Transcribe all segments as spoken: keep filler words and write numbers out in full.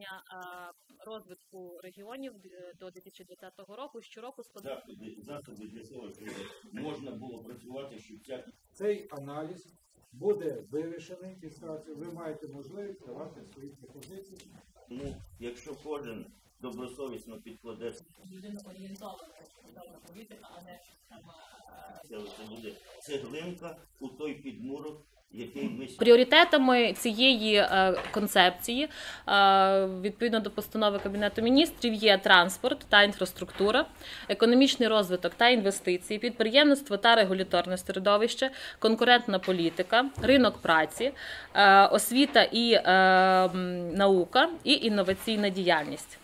планування розвитку регіонів до дві тисячі двадцятого року щороку складає. Засоби для того, щоб можна було працювати, щоб ця... Цей аналіз буде вирішений фіксацією. Ви маєте можливість давати свої пропозиції. Ну, якщо кожен добросовісно підкладе... Людина орієнтована політика, а не саме... Це буде цеглинка у той підмурок, який ми... Пріоритетами цієї е, концепції, е, відповідно до постанови Кабінету міністрів, є транспорт та інфраструктура, економічний розвиток та інвестиції, підприємництво та регуляторне середовище, конкурентна політика, ринок праці, е, освіта і е, наука і інноваційна діяльність.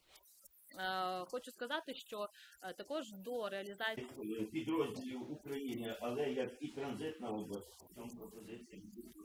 Хочу сказати, що також до реалізації підрозділів України, але як і транзитна область, в цьому пропозиції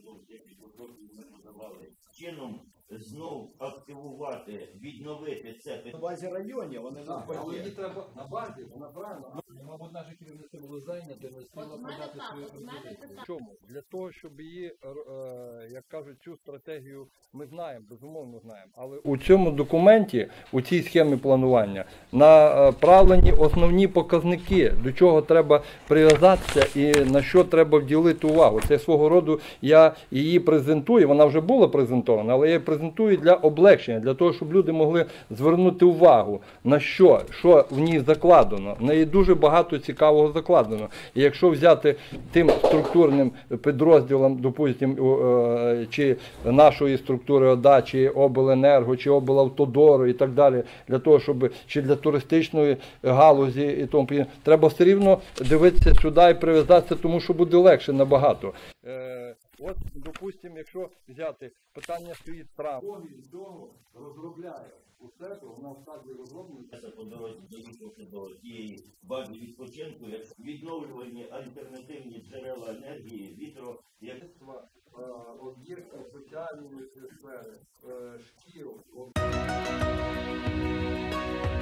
ми подавали чином знов активувати, відновити це. На базі районів вони нам Але її треба на базі, вона правильно. Мабуть, наше керівництво було зайняте, не встигло подати свою пропозицію. Чому? Для того, щоб її, як кажуть, цю стратегію ми знаємо, безумовно знаємо. Але у цьому документі, у цій схемі планування, направлені основні показники, до чого треба прив'язатися і на що треба вділити увагу. Це свого роду, я її презентую, вона вже була презентована, але я її презентую для облегшення, для того, щоб люди могли звернути увагу на що, що в ній закладено. В неї дуже багато цікавого закладено. І якщо взяти тим структурним підрозділом, допустимо, чи нашої структури ОДА, чи обленерго, чи облавтодору і так далі, для того, щоб, чи для туристичної галузі і тому подібне, треба все рівно дивитися сюди і прив'язатися, тому що буде легше набагато. Е, от, допустимо, якщо взяти питання стоїть транспорту. Від того розробляє у себе, вона в стадії розроблення. По дорозі доїхавши до тієї бази відпочинку, відновлювані альтернативні джерела енергії, вітро, як об'єкт соціальної сфери, шкіл.